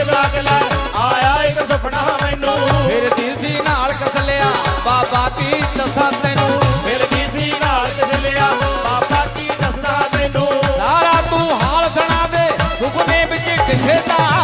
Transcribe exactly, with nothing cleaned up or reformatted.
लाग लै आया एक सुपना मैनू फिर दीदी नाल कस लिया बाबा की दसा तेनू फिर दीदी नाल कस लिया बाबा की दसा तेनू सारा तू हाल सुना दे सुपने विच किथे दा